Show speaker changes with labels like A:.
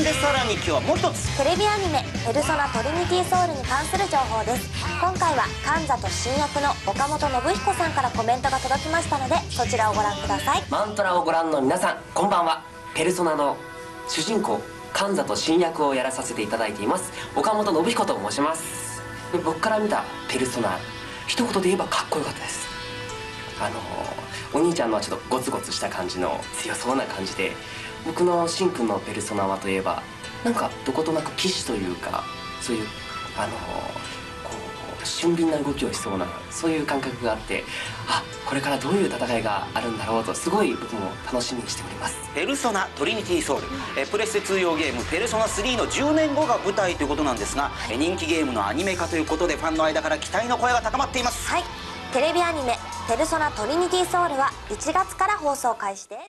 A: でさらに今日はもう一つ
B: テレビアニメ「ペルソナトリニティソウル」に関する情報です。今回はカンザと新役の岡本信彦さんからコメントが届きましたので、そちらをご覧ください。
C: マントラをご覧の皆さん、こんばんは。ペルソナの主人公カンザと新役をやらさせていただいています岡本信彦と申します。僕から見たペルソナ、一言で言えばかっこよかったです。お兄ちゃんのはちょっとゴツゴツした感じの強そうな感じで、僕のしんくんのペルソナはといえばなんかどことなく騎士というか、そういうこう俊敏な動きをしそうな、そういう感覚があって、これからどういう戦いがあるんだろうとすごい僕も楽しみにしております。
A: ペルソナトリニティソウル、プレステ2用ゲームペルソナ3の10年後が舞台ということなんですが、人気ゲームのアニメ化ということでファンの間から期待の声が高まっています。
B: はい、テレビアニメ「ペルソナトリニティソウル」は1月から放送開始です。